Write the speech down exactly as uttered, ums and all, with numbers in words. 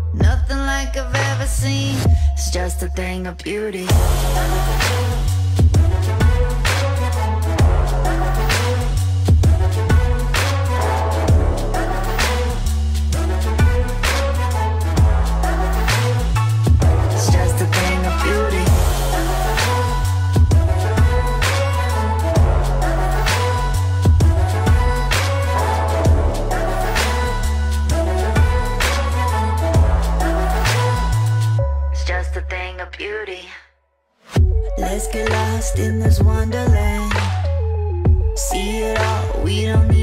Nothing like I've ever seen. It's just a thing of beauty. It's just a thing of beauty. It's just a thing of beauty. Let's get lost in this wonderland. See it all, we don't need